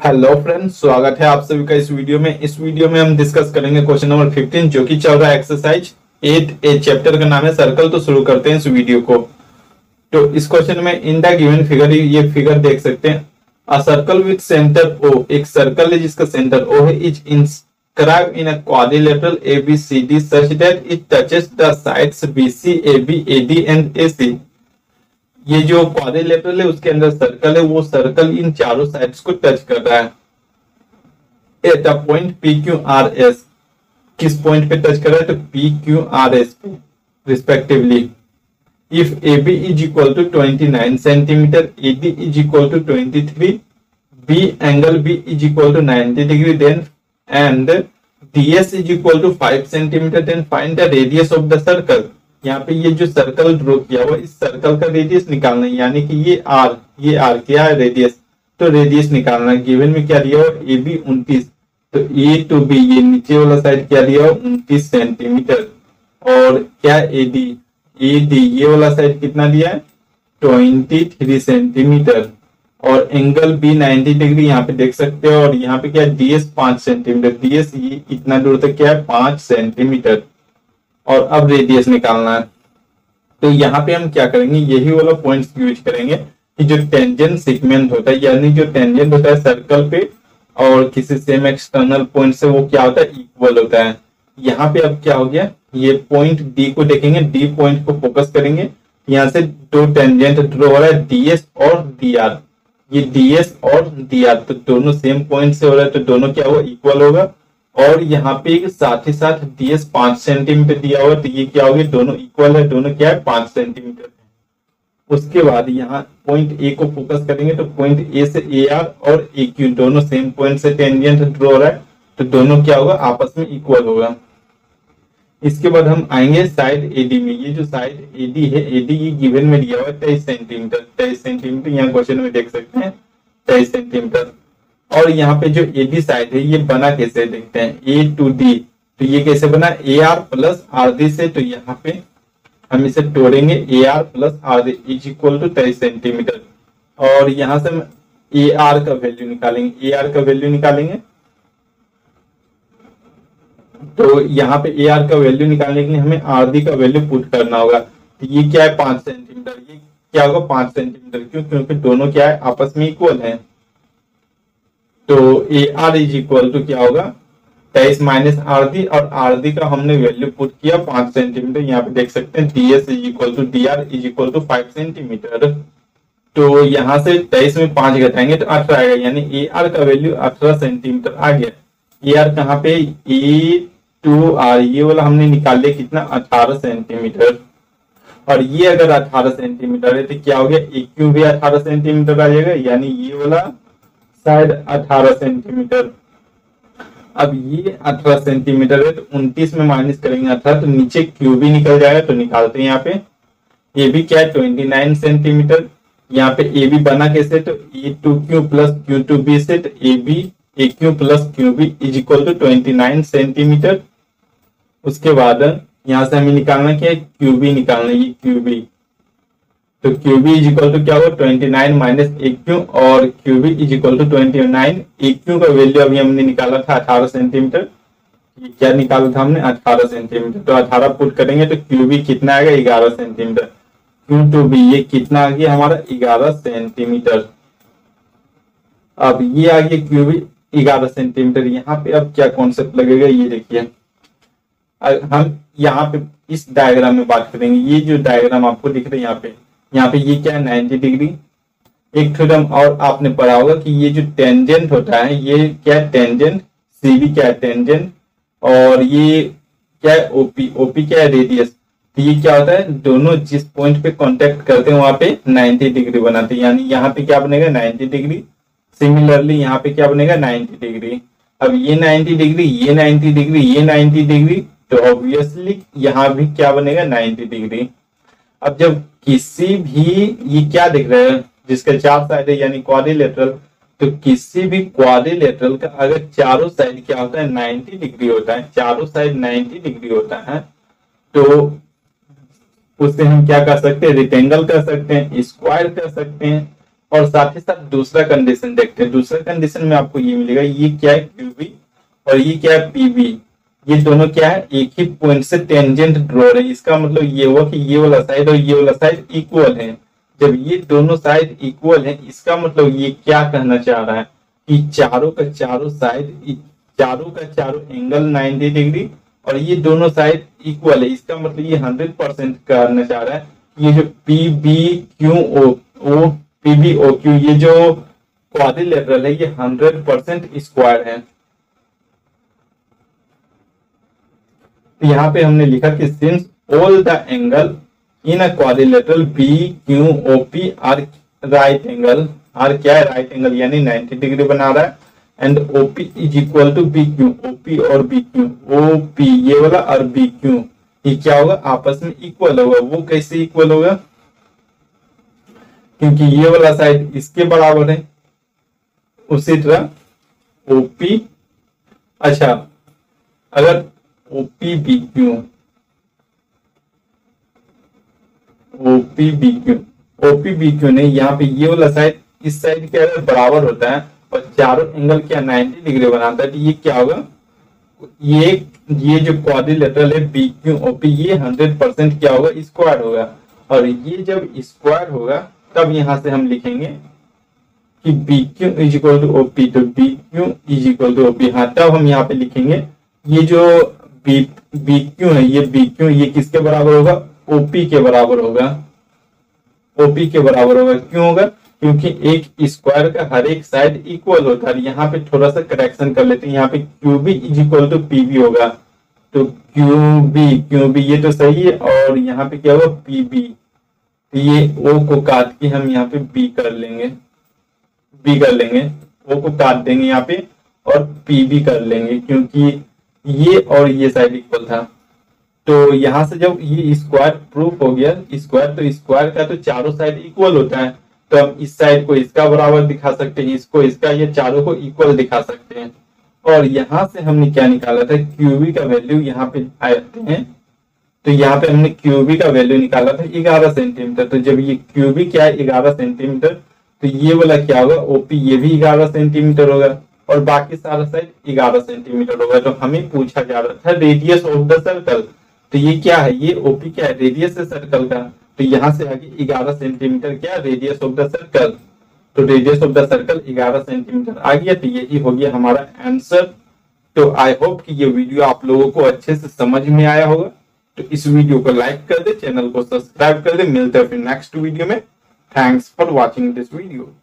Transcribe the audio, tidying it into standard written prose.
Hello friends, स्वागत है आप सभी का इस वीडियो में। इस वीडियो में हम डिस्कस करेंगे क्वेश्चन नंबर 15 जो कि चल रहा है एक्सरसाइज 8A। चैप्टर का नाम है सर्कल। तो शुरू करते हैं इस वीडियो को। तो इस क्वेश्चन में इन द गिवन फिगर, ये फिगर देख सकते हैं। A circle with centre O, एक सर्कल है जिसका सेंटर ओ है, is inscribed in a quadrilateral ABCD such that it touches the sides BC AB AD and AC। ये जो क्वाड्रिलेटरल है उसके अंदर सर्कल है, वो सर्कल इन चारों साइड्स को टच कर रहा है एट अ पॉइंट PQRS। किस पॉइंट पे टच कर रहा है? तो PQRS पे respectively. If AB is equal to 29 centimetre, AD is equal to 23, B angle B is equal to 90 degree, then and DS is equal to 5 centimetre, then find the radius of the circle. यहाँ पे ये जो circle draw किया हुआ, इस circle का radius निकालना है, यानी कि ये R क्या है? रेडियस। तो रेडियस निकालना है। गिवन में क्या दिया हुआ? AB 29, तो A टू B ये नीचे वाला साइड क्या दिया हुआ? 29 सेंटीमीटर। और क्या AD ये वाला साइड कितना दिया है? 23 सेंटीमीटर। और एंगल B 90 डिग्री यहाँ पे देख सकते हो। और यहाँ पे क्या है? DS 5 centimetre. DS ये इतना दूर तक क्या है? 5 सेंटीमीटर। और अब रेडियस निकालना है। तो यहाँ पे हम क्या करेंगे? यही वाला पॉइंट्स यूज करेंगे कि जो टेंजेंट सेगमेंट होता है, यानी जो टेंजेंट होता है सर्कल पे और किसी सेम एक्सटर्नल पॉइंट से, वो क्या होता है? इक्वल होता है। यहाँ पे अब क्या हो गया? ये पॉइंट D को देखेंगे, D पॉइंट को फोकस करेंगे। यहाँ से दो टेंजेंट ड्रॉ हो रहा है, DS और DR। ये DS और DR तो दोनों सेम पॉइंट से हो रहा है, तो दोनों क्या होगा? इक्वल होगा। और यहाँ पे साथ ही साथ DS 5 सेंटीमीटर दिया हुआ, तो ये क्या हो गया? दोनों इक्वल है, दोनों क्या है? 5 सेंटीमीटर। उसके बाद यहाँ पॉइंट A को फोकस करेंगे, तो पॉइंट A से AR और AQ दोनों सेम पॉइंट से टेंजेंट ड्रॉ हो रहा है, तो दोनों क्या होगा? आपस में इक्वल होगा। इसके बाद हम आएंगे साइड AD में। ये जो साइड AD है, AD ये गिवन में दिया हुआ है 23 सेंटीमीटर। 23 सेंटीमीटर यहाँ क्वेश्चन में देख सकते हैं, 23 सेंटीमीटर। और यहाँ पे जो AD साइड है ये बना कैसे देखते हैं? A टू D, तो ये कैसे बना? AR प्लस RD से। तो यहाँ पे हम इसे तोड़ेंगे, AR plus RD is equal to 23 centimetre. और यहाँ से हम AR का वैल्यू निकालेंगे, AR का वैल्यू निकालेंगे। तो यहाँ पे AR का वैल्यू निकालने के लिए हमें RD का वैल्यू पुट करना होगा। तो ये क्या है? 5 सेंटीमीटर। ये क्या होगा? 5 सेंटीमीटर। क्यों? क्योंकि दोनों क्या है? आपस में इक्वल है। तो AR इज इक्वल टू क्या होगा? 23 माइनस RD, और RD का हमने वैल्यू पुट किया 5 सेंटीमीटर। यहाँ पे देख सकते हैं DS is equal to DR is equal to 5 centimetre. तो यहाँ से 23 में 5 घटाएंगे तो 18 आएगा, यानी AR का वैल्यू 18 सेंटीमीटर आ गया। AR कहाँ पे? A2R ये वाला हमने निकाल लिया, कितना? 18 सेंटीमीटर। और ये अगर 18 सेंटीमीटर है तो क्या हो गया? AQ भी 18 सेंटीमीटर आ जाएगा, यानी ये वाला साइड 18 सेंटीमीटर। अब ये 18 सेंटीमीटर है, तो 29 में माइनस करेंगे 18, तो नीचे Q भी निकल जाएगा। तो निकालते हैं यहाँ पे। ये भी क्या है? 29 सेंटीमीटर। यहाँ पे AB बना कैसे? तो A2Q प्लस Q2B से, तो AQ plus QB is equal to 29 centimetre. उसके बाद यहाँ से हमें निकालना क्या है? QB निकालना है, ये QB। तो QB इज इक्वल टू क्या होगा? 29 माइनस AQ, और QB is equal to 29। AQ का वैल्यू अभी हमने निकाला था 18 सेंटीमीटर। क्या निकाला था हमने? 18 सेंटीमीटर। तो 18 पुट करेंगे तो QB कितना आएगा? 11 सेंटीमीटर। Q2B ये कितना आ गया हमारा? 11 सेंटीमीटर। अब ये आ गया QB 11 सेंटीमीटर। यहाँ पे अब क्या कॉन्सेप्ट लगेगा ये देखिए। हम यहाँ पे इस डायग्राम में बात करेंगे। ये जो डायग्राम आपको दिख रहा है यहाँ पे ये क्या है? 90 डिग्री। एक थ्योरम और आपने पढ़ा होगा कि ये जो टेंजेंट होता है, ये क्या है? टेंजेंट। CB क्या है? टेंजेंट। और ये क्या है? OP क्या है? रेडियस। तो ये क्या होता है? दोनों जिस पॉइंट पे कांटेक्ट करते हैं वहां पे 90 डिग्री बनाते हैं, यानी यहाँ पे क्या बनेगा? 90 डिग्री। सिमिलरली यहाँ पे क्या बनेगा? 90 डिग्री। अब ये 90 डिग्री, ये 90 डिग्री, ये 90 डिग्री, तो ऑब्वियसली यहाँ भी क्या बनेगा? 90 डिग्री। अब जब किसी भी, ये क्या दिख रहा है? जिसका 4 साइड है, यानी क्वाड्रिलेटरल। तो किसी भी क्वाड्रिलेटरल का अगर चारों साइड क्या होता है? 90 डिग्री होता है। चारों साइड 90 डिग्री होता है, तो उससे हम क्या कर सकते हैं? रेक्टेंगल कर सकते हैं, स्क्वायर कर सकते हैं, और साथ ही साथ दूसरा कंडीशन देखते हैं। दूसरा कंडीशन में आपको ये मिलेगा, ये क्या है QB और ये क्या है PB, ये दोनों क्या है एक ही पॉइंट से टेंजेंट ड्रॉ है। इसका मतलब ये हुआ कि ये वाला साइड और ये वाला साइड इक्वल है। जब ये दोनों साइड इक्वल है, इसका मतलब ये क्या कहना चाह रहा है कि चारों का चारों साइड, चारों का चारों एंगल 90 डिग्री और ये दोनों साइड इक्वल है। इसका मतलब ये 100% कहना चाह रहा है ये जो PBOQ ये जो क्वाड्रिलेटरल है ये 100% स्क्वायर है। तो यहाँ पे हमने लिखा कि since all the angle in a quadrilateral BQOP are right angle, are क्या है राइट एंगल यानी 90 डिग्री बना रहा है, and OP is equal to BQ, OP और BQ, OP ये वाला और BQ ये क्या होगा आपस में इक्वल होगा। वो कैसे इक्वल होगा, क्योंकि ये वाला साइड इसके बराबर है। उसी तरह OP, अच्छा अगर OPBQ नहीं, यहाँ पे ये वाला साइड इस साइड के अगर बराबर होता है और चारों एंगल क्या 90 डिग्री बनाता है, तो ये क्या होगा, ये जो क्वाड्रिलेटरल है BQOP ये 100% क्या होगा स्क्वायर होगा। और ये जब स्क्वायर होगा तब यहां से हम लिखेंगे कि BQ is equal to OP, तो BQ is equal to OP। हाँ, तब हम यहाँ पे लिखेंगे ये जो BQ है ये BQ ये किसके बराबर होगा, OP के बराबर होगा, OP के बराबर होगा। क्यों होगा, क्योंकि एक स्क्वायर का हर एक साइड इक्वल होता है। यहाँ पे थोड़ा सा करेक्शन कर लेते हैं, यहाँ पे QB is equal to PB होगा, तो QB ये तो सही है, और यहाँ पे क्या होगा PB, ये O को काट के हम यहाँ पे B कर लेंगे, O को काट देंगे यहाँ पे और PB कर लेंगे, क्योंकि ये और ये साइड इक्वल था। तो यहाँ से जब ये स्क्वायर प्रूफ हो गया, स्क्वायर तो स्क्वायर का तो चारों साइड इक्वल होता है, तो हम इस साइड को इसका बराबर दिखा सकते हैं, इसको इसका, ये चारों को इक्वल दिखा सकते हैं। और यहाँ से हमने क्या निकाला था, QB का वैल्यू यहाँ पे आते हैं, तो यहाँ पे हमने QB का वैल्यू निकाला था 11 सेंटीमीटर। तो जब ये QB क्या है 11 सेंटीमीटर, तो ये वाला क्या होगा OP ये भी 11 सेंटीमीटर होगा और बाकी सारा साइड 11 सेंटीमीटर होगा। तो हमें पूछा जा रहा था रेडियस ऑफ द सर्कल, तो ये क्या है, ये OP क्या है रेडियस है सर्कल का, तो यहाँ से आगे 11 सेंटीमीटर क्या रेडियस ऑफ द सर्कल, तो radius of the circle 11 centimetre आ गया। तो यही हो गया हमारा आंसर। तो आई होप कि ये वीडियो आप लोगों को अच्छे से समझ में आया होगा। तो इस वीडियो को लाइक कर दे, चैनल को सब्सक्राइब कर दे। मिलते हैं फिर नेक्स्ट वीडियो में। Thanks for watching this video.